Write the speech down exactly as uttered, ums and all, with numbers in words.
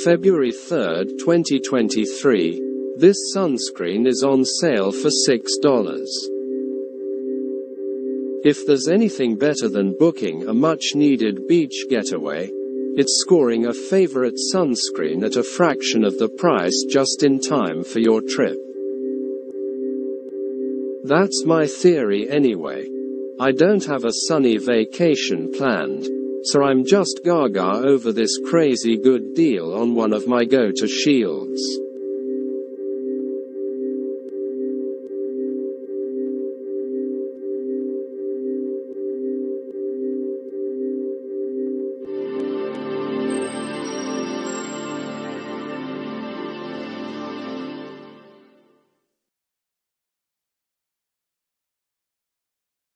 February third, twenty twenty-three, this sunscreen is on sale for six dollars. If there's anything better than booking a much-needed beach getaway, it's scoring a favorite sunscreen at a fraction of the price just in time for your trip. That's my theory anyway. I don't have a sunny vacation planned, so I'm just gaga over this crazy good deal on one of my go-to shields.